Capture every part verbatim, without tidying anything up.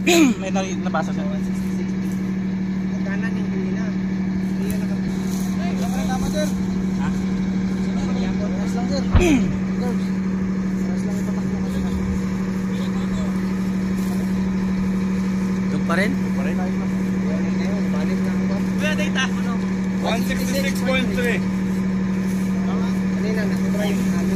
May nabasa siya. Kanan yung huli na. Kaya nakapit. Ay, kamera tama sir. Ha? Oras lang sir. Oras lang ipatak mo kasi na. Tug pa rin? Tug pa rin. Balik na ako ba? Kuya, data. one sixty-six point three. Kanina, nakubra yung namin.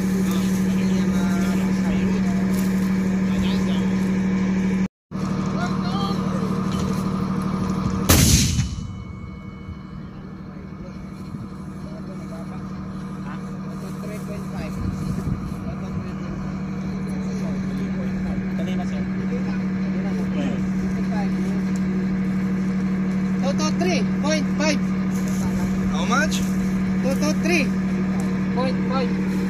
three point five. How much? two two three point five.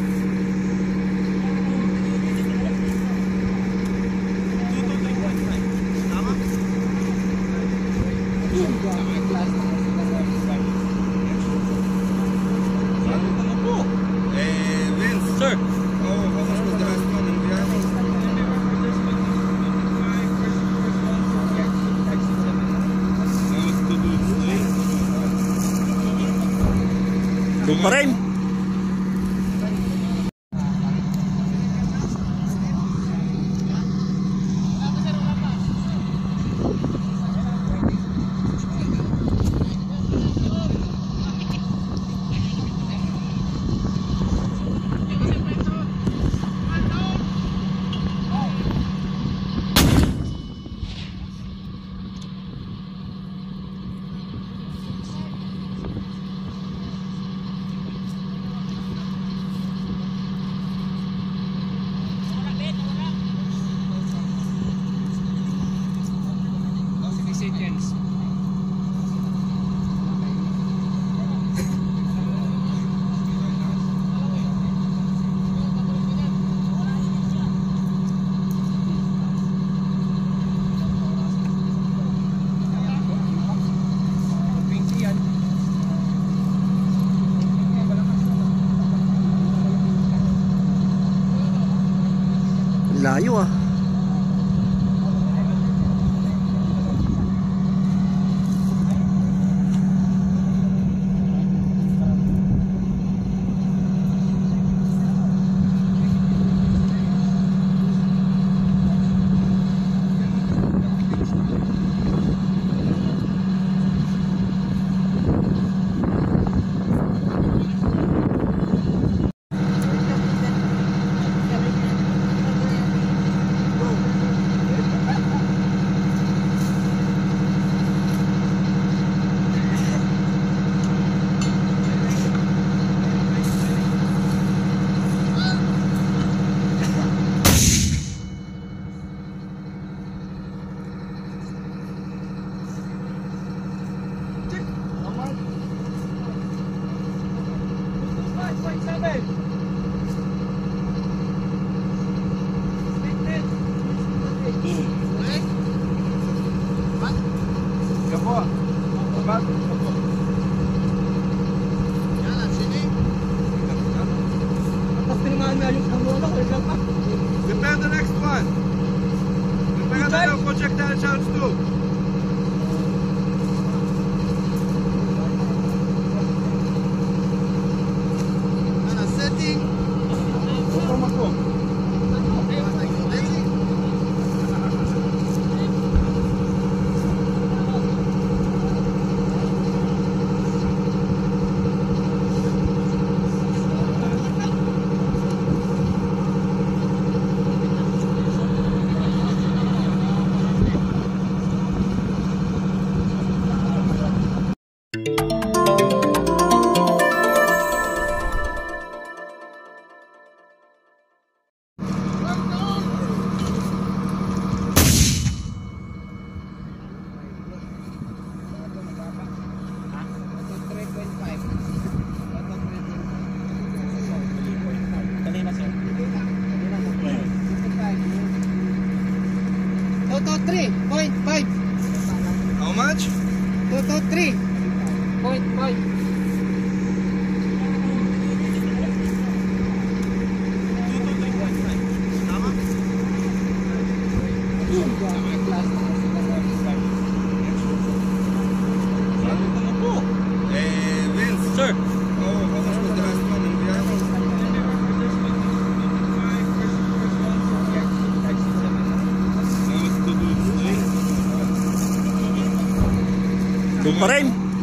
Eh, Vince. Sir. Oh, how much was the last one? Tug pa rin. Layo ah. Prepare the next one. Prepare the projectile charge too. Setting. three point five. How much? two two three point five. two two three point five. Tama? Doon pa rin.